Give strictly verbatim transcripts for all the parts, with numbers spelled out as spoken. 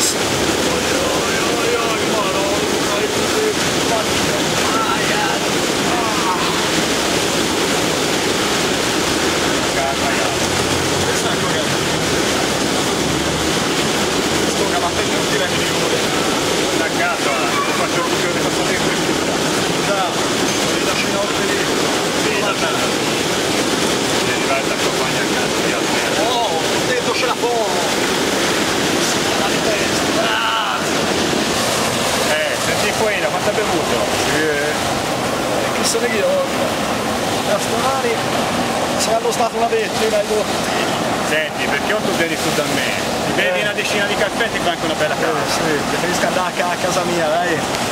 Se hanno stato una vettina ai dotti. Senti, perché o tu vieni su da me, ti vedi una decina di caffè e ti fai anche una bella casa. Eh, sì, preferisco andare a casa mia, dai.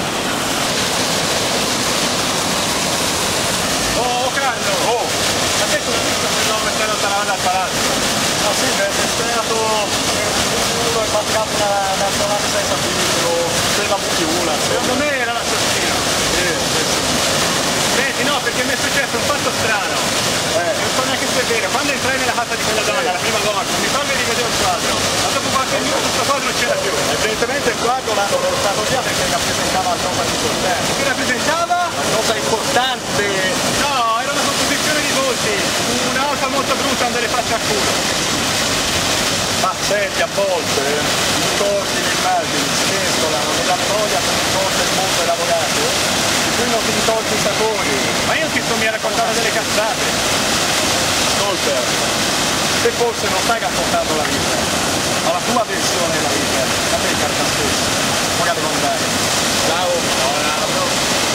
Oh, Carlo! Oh! A te come visto se non mettere lontano dal palazzo? Ah sì, beh, è sperato uno è mancato una nazionale senza titolo, della buchiula. Secondo me era l'assassino. Sì, sì, sì. Senti, no, perché mi è successo un fatto strano. Eh. Non so neanche se è vero. Quando entrai nella casa di quella donna, la prima volta, mi ricordo di vedere un quadro. Ma dopo qualche minuto questo quadro non c'era più. Evidentemente il quadro l'hanno portato via perché rappresentava una cosa importante. Che rappresentava? Una cosa importante. No, era una composizione di voci. Un'altra molto brutta andare le facce a culo. Ma senti, a volte i ricordi, le immagini si mescolano nella storia che ricorda il mondo elaborato, di cui non ti ricordi i sapori. Ma io ti sto mi a raccontare delle cazzate. Ascolta, te forse non stai raccontando la vita, ma la tua versione della vita, a te carta stesso. Ora devo andare. Ciao. Ciao.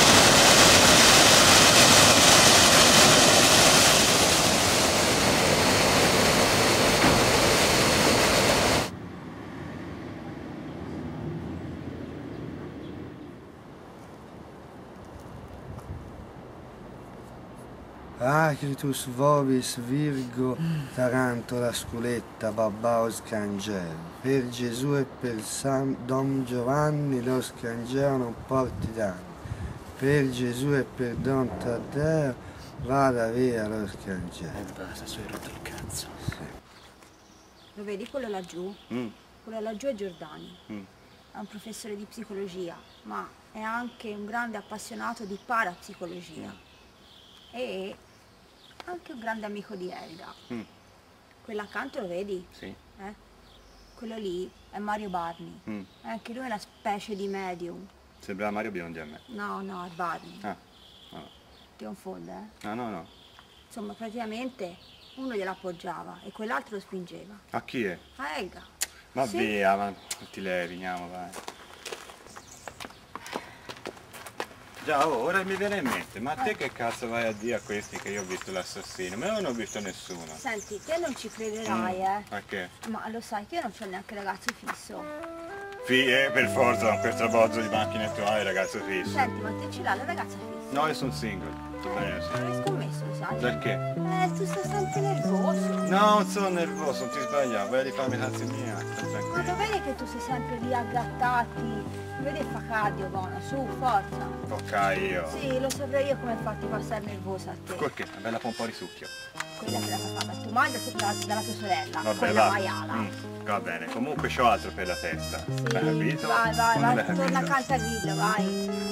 Acritus vobis virgo tarantola sculetta babao scangelo. Per Gesù e per San Don Giovanni lo scangelo non porti danni. Per Gesù e per Don Taddeo vada via lo scangelo. E basta, sei rotto il cazzo. Sì. Lo vedi quello laggiù? Mm. Quello laggiù è Giordani. Mm. È un professore di psicologia, ma è anche un grande appassionato di parapsicologia. E anche un grande amico di Elga. Mm. Quello accanto lo vedi? Sì. Eh? Quello lì è Mario Barni. Mm. Anche lui è una specie di medium. Sembra Mario Biondi a me. No, no, è Barni. Ah, no. Ti confonde, eh? Ah, no, no. Insomma, praticamente uno glielo appoggiava e quell'altro lo spingeva. A chi è? A Elga. Ma Sì. via, ma ti levi, andiamo, vai. Già, oh, ora mi viene in mente, ma te che cazzo vai a dire a questi che io ho visto l'assassino? Ma io non ho visto nessuno. Senti, te non ci crederai, Mm. eh? A che? Ma lo sai che io non c'ho neanche ragazzo fisso. Fi, eh, per forza, con questo bozzo di macchine tu hai ragazzo fisso. Senti, ma te ce l'hai la ragazza fissa? No, io sono single. Tu bene Eh, sì. avrei scommesso, lo sai? Perché? Eh, tu stai sempre nervoso. No, non sono nervoso, non ti sbagliare, vai a rifarmi i cazzi mia, sta Ma tranquillo. lo vedi che tu sei sempre lì a grattarti? Vedi fa cardio, buono, su, forza. Ok, io. Sì, lo saprei io come farti passare nervosa a te. Perché? Una bella pompa di succhio. Quella che la fa fare a tua madre e dalla, dalla tua sorella, Vabbè, quella va. maiala. Mm, va bene, comunque c'ho altro per la testa. Sì, L'hai capito? vai, vai, O non vai, l'hai torna a capito? Caltagrillo, vai.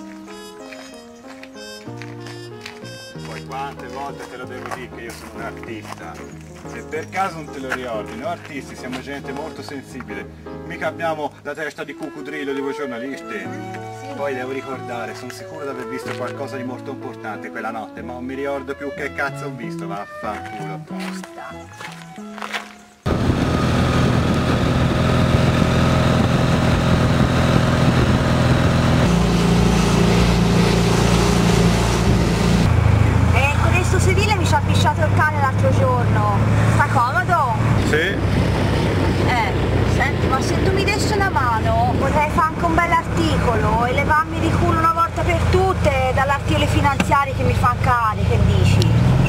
Poi quante volte te lo devo dire che io sono un artista? Se per caso non te lo ricordi, noi artisti siamo gente molto sensibile, mica abbiamo la testa di cucudrillo di voi giornalisti. Sì. Poi devo ricordare, sono sicuro di aver visto qualcosa di molto importante quella notte, ma non mi ricordo più che cazzo ho visto, vaffanculo. Basta. E con questo sedile mi ci ha pisciato il cane l'altro giorno. Sta comodo? Sì? Eh, senti, ma se tu mi dessi una mano potrei fare anche un bell'articolo e levarmi di culo una volta per tutte dall'articolo finanziari che mi fa cari, che dici?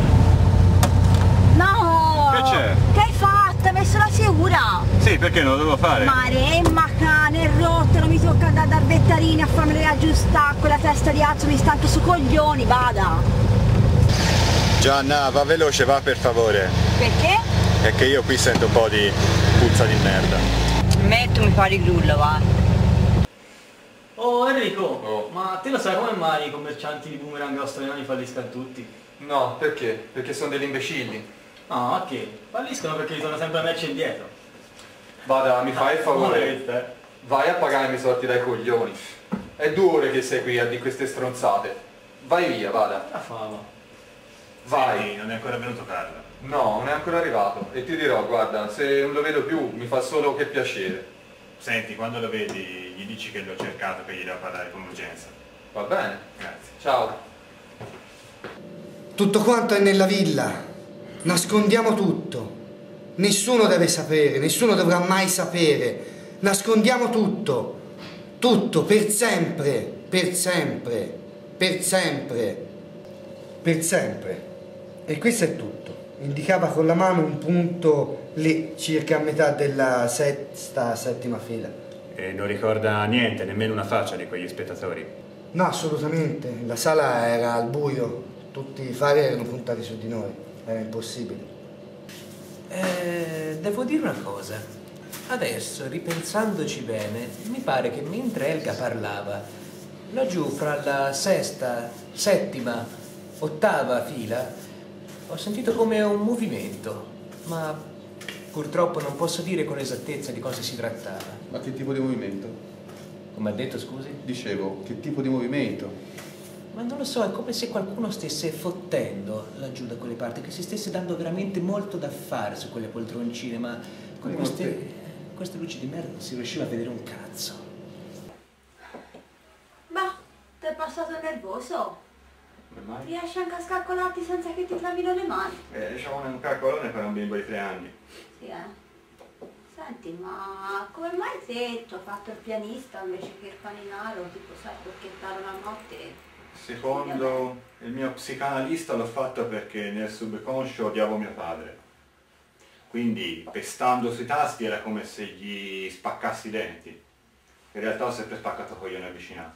No! Che c'è? Che hai fatto? Hai messo la sicura? Sì, perché non lo devo fare? Maremma cane, è rotto, non mi tocca andare dal vettarini a farmi aggiustare quella testa di azzo, mi sta anche su coglioni, vada! Gianna, va veloce, va per favore. Perché? È che io qui sento un po' di puzza di merda. Smetto, mi fa di grullo, va. Oh Enrico, Oh. ma te lo sai come mai i commercianti di boomerang australiani falliscono tutti? No, perché? Perché sono degli imbecilli. No, ma che? Falliscono perché gli torna sempre merce indietro. Vada, mi fai il favore. Maledetta, eh. Vai a pagarmi i soldi dai coglioni. È due ore che sei qui a di queste stronzate. Vai via, vada. La fama. Vai. Senti, non è ancora venuto Carlo. No, non è ancora arrivato. E ti dirò, guarda, se non lo vedo più mi fa solo che piacere. Senti, quando lo vedi gli dici che l'ho cercato, che gli devo parlare con urgenza. Va bene? Grazie. Ciao. Tutto quanto è nella villa. Nascondiamo tutto. Nessuno deve sapere, nessuno dovrà mai sapere. Nascondiamo tutto. Tutto, per sempre, per sempre, per sempre, per sempre. E questo è tutto. Indicava con la mano un punto lì, circa a metà della sesta, settima fila. E non ricorda niente, nemmeno una faccia di quegli spettatori. No, assolutamente. La sala era al buio. Tutti i fari erano puntati su di noi. Era impossibile. Eh, devo dire una cosa. Adesso, ripensandoci bene, mi pare che mentre Elga parlava, laggiù fra la sesta, settima, ottava fila, ho sentito come un movimento, ma purtroppo non posso dire con esattezza di cosa si trattava. Ma che tipo di movimento? Come ha detto, scusi? Dicevo, che tipo di movimento? Ma non lo so, è come se qualcuno stesse fottendo laggiù da quelle parti, che si stesse dando veramente molto da fare su quelle poltroncine, ma con Come queste, te. queste luci di merda non si riusciva a vedere un cazzo. Ma, ti è passato nervoso? Come mai? Riesci anche a scaccolarti senza che ti travino le mani? Eh, diciamo un calcolone per un bimbo di tre anni. Sì, eh. Senti, ma come mai se tu hai fatto il pianista invece che il paninaro, tipo sai porchettare la notte? Secondo il mio psicanalista l'ho fatto perché nel subconscio odiavo mio padre. Quindi pestando sui tasti era come se gli spaccassi i denti. In realtà ho sempre spaccato coglione avvicinato.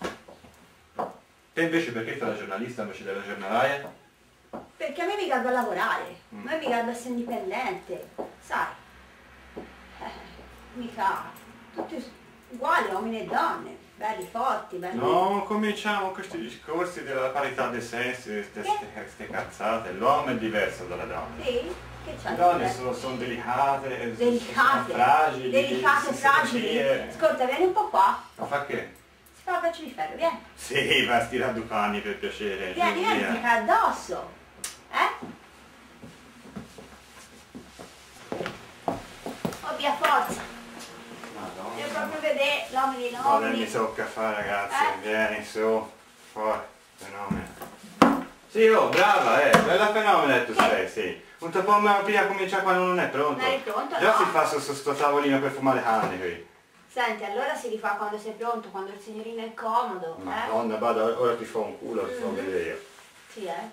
Te invece perché fai la giornalista invece della giornalaia? Perché a me mi garba lavorare, Mm. a me mi garba essere indipendente, sai? Eh, mica tutti uguali, uomini e donne, belli forti, belli... Non cominciamo questi discorsi della parità dei sessi, queste cazzate. L'uomo è diverso dalla donna. Sì? Che c'è? Le donne sono, sono delicate, Delicate, sono fragili, delicate, si- fragili. sì, eh. Ascolta, vieni un po' qua, Ma fa che? si fa un pezzo di ferro, vieni. Sì, va a stirare due panni per piacere. Vieni, giù, vieni, via. ti cade addosso. Eh? Oh, via forza. Madonna. Devo proprio vedere l'uomo di Vabbè, mi nobili. tocca fare ragazzi, Eh? vieni su, fuori, fenomeno. Sì, oh, brava, eh, bella fenomena tu sei, sì. Un po' ma prima comincia quando non è pronto. Non eri pronto, Già no? si fa su su sto tavolino per fumare canne qui. Senti, allora si rifà quando sei pronto, quando il signorino è comodo, eh? Madonna, vada, ora ti fa un culo, ti fa Mhm. vedere io. Sì, eh?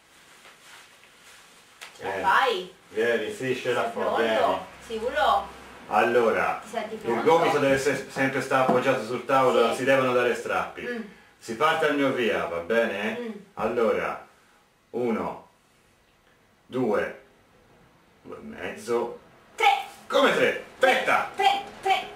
Ce la Vieni. fai? Vieni, sì, scela Sei fuori, vieni. pronto? Sicuro? Allora, Ti senti il pronto? gomito deve se- sempre stare appoggiato sul tavolo, non Sì. si devono dare strappi. Mm. Si parte al mio via, va bene? Mm. Allora, uno, due, due e mezzo. Tre! Come tre? Aspetta! Tre! Tre!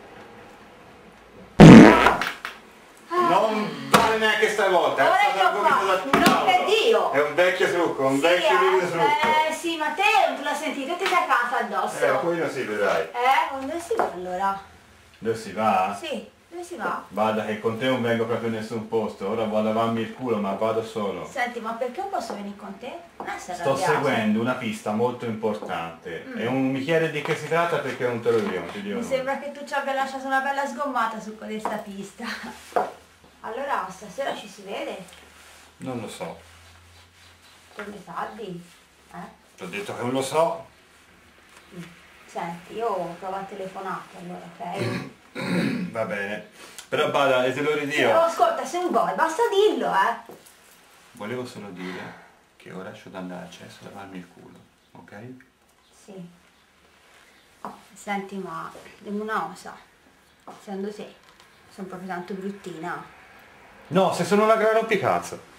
Non vale neanche stavolta, Ora è che stato ho il gomito fatto? dal Non tavolo. per Dio! È un vecchio trucco, un Sì, vecchio eh, trucco. eh, sì, ma te non te l'ho sentito, ti sei casa addosso. Eh, un pochino sì, vedrai. Eh, dove si va allora? Dove si va? Sì, dove si va? Vada che con te non vengo proprio in nessun posto, ora vado a lavarmi il culo, ma vado solo. Senti, ma perché non posso venire con te? Non essere Sto arrabbiato. seguendo una pista molto importante Mm. e non mi chiede di che si tratta perché non te lo dico, non ti dico Mi nulla. sembra che tu ci abbia lasciato una bella sgommata su questa pista. Allora, stasera ci si vede? Non lo so, Come tardi? Eh? ti ho detto che non lo so. Senti, io provo a telefonare allora, ok? Va bene, però bada, e te lo Però ridio. ascolta, se non vuoi, basta dirlo, eh! Volevo solo dire che ora c'ho da andare a cesso a lavarmi il culo, ok? Sì. Senti, ma dimmi una cosa. Secondo te, sono proprio tanto bruttina? No, se sono una gran rompicazzo.